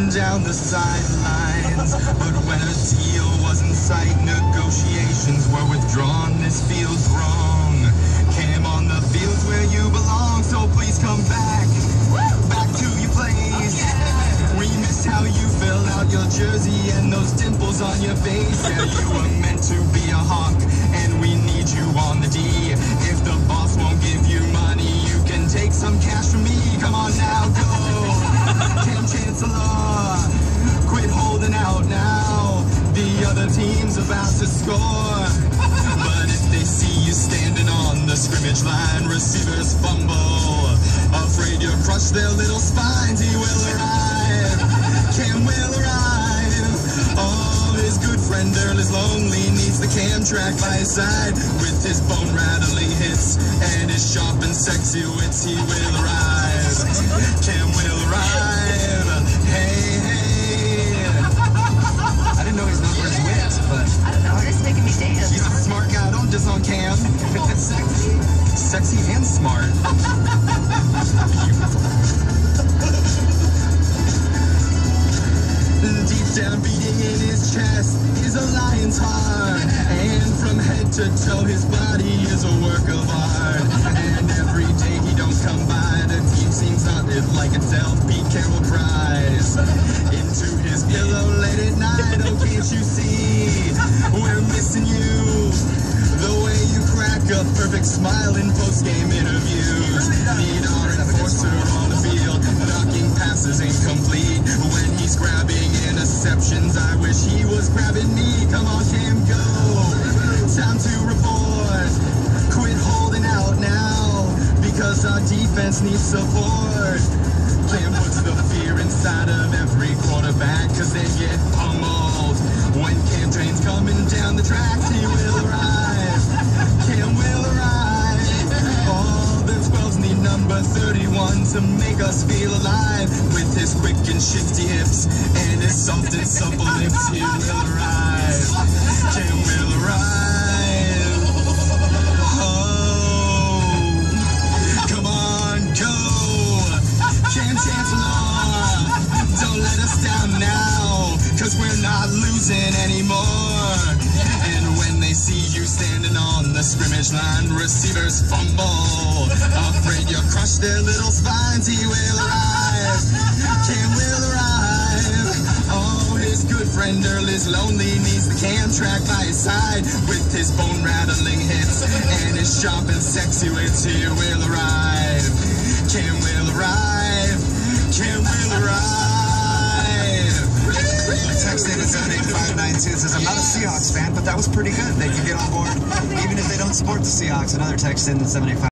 coming down the sidelines. But when a deal was in sight, negotiations were withdrawn. This feels wrong. Cam on the fields where you belong, so please come back. Back to your place. We missed how you fill out your jersey and those dimples on your face. Yeah, you were meant to be a Hawk, and we need you on the D. If the boss won't give you money, you can take some cash from me. Come on now, go. Kam Chancellor, quit holding out now. The other team's about to score. But if they see you standing on the scrimmage line, receivers fumble. Afraid you'll crush their little spines, he will arrive. Kam will arrive. Oh, his good friend Earl is lonely, needs the Kam track by his side. With his bone-rattling hits and his sharp and sexy wits, he will arrive. Kam will arrive. Hey, hey. I didn't know he's known for his wits, but I don't know, it's making me dance. he's a smart guy. Don't diss on Kam. Sexy. Sexy and smart. Deep down beating in his chest is a lion's heart, and from head to toe his body is a work of art. And every day he don't come by, the team seems haunted like itself. Pete Carroll cries into his pillow late at night. Oh, can't you see we're missing you? The way you crack a perfect smile in post-game interviews. Need our enforcer on the field, knocking passes incomplete. When he's grabbing interceptions, I wish he was grabbing me. Come on, Kam, go. Time to report. Quit holding out now, because our defense needs support. Kam puts the fear inside of every quarterback, cause they get pummeled. When Kam train's coming down the tracks, he will arrive. Kam will arrive. All the 12s need number 31 to make us feel alive. With his quick and shifty hips and his soft and supple lips, he will arrive. Kam will arrive. Oh, come on, go. Kam Chancellor, don't let us down now, cause we're not losing anymore. And when they see you standing on the scrimmage line, receivers fumble. Afraid you'll crush their little spines, he will arrive. Kam will arrive. Oh, his good friend Earl is lonely, needs the Kam track by his side. With his bone-rattling hits and his sharp and sexy wits, he will arrive. Kam will arrive. Kam will arrive. Text in at 78592 says, I'm not a Seahawks fan, but that was pretty good. They can get on board even if they don't support the Seahawks. Another text in at 785.